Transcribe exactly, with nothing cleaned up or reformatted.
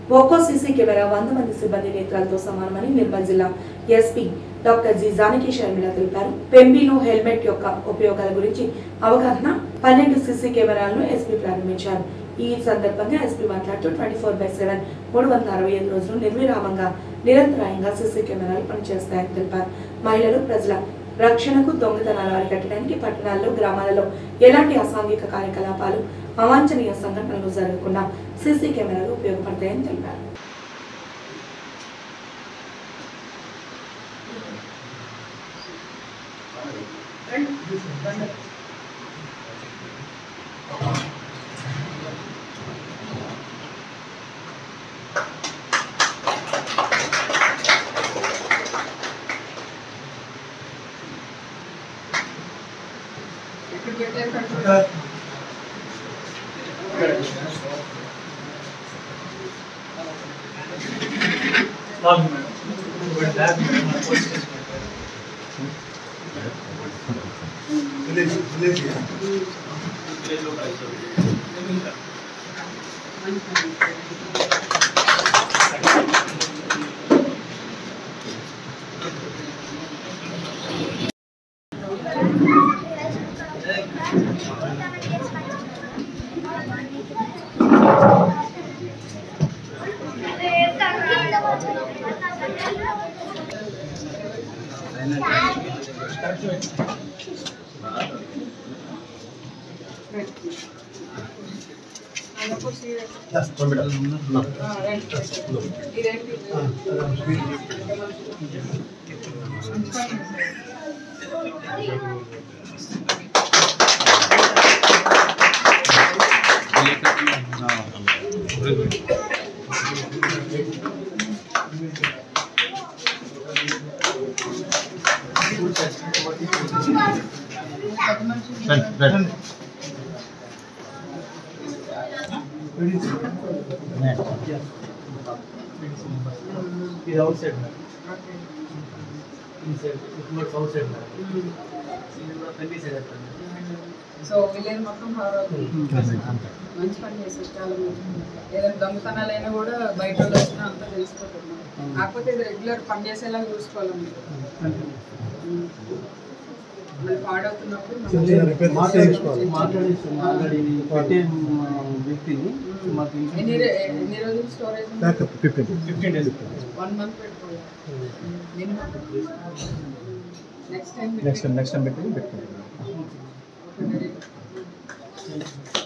ఒక్కో CC camera వంద మంది సిబ్బంది నేత్రాలతో సమానమని నిర్మల్ జిల్లా SP doctor G Janaki Sharmila తెలిపారు. పెంబీలో హెల్మెట్ యొక్క ఉపయోగాల గురించి అవగాహన పన్నెండు సీసీ కెమెరాలను ఎస్పీ ప్రారంభించారు. ఈ సందర్భంగా ఎస్పీ మాట్లాడుతూ ట్వంటీ ఫోర్ బై సెవెన్ మూడు వందల అరవై ఐదు రోజులు నిర్విరామంగా నిరంతరాయంగా సీసీ కెమెరాలు పనిచేస్తాయని తెలిపారు. మహిళలు ప్రజల రక్షణకు దొంగతనాలు అరికట్టడానికి పట్టణాల్లో గ్రామాలలో ఎలాంటి అసాంఘిక కార్యకలాపాలు అవాంఛనీయ సంఘటనలు జరగకుండా సీసీ కెమెరాలు ఉపయోగపడతాయని తెలిపారు. Is outside now. Inside, it looks outside now. Twenty side. So village మొత్తం మంచి పని చేస్తారు చాలా ఏదైనా దొంగతనాలైనా కూడా బయట వాళ్ళు వచ్చినా అంతా తెలిసిపోతున్నారు. కాకపోతే ఇది రెగ్యులర్ పని చేసేలాగా చూసుకోవాలి మీరు. మళ్ళీ పాడవుతున్నప్పుడు ఎన్ని ఎన్ని రోజులు స్టోరేజ్ వన్ మంత్ పెట్టుకోవాలి. Next time next time next time పెట్టి పెట్టుకోవాలి.